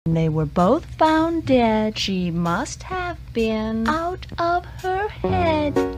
They were both found dead. She must have been out of her head.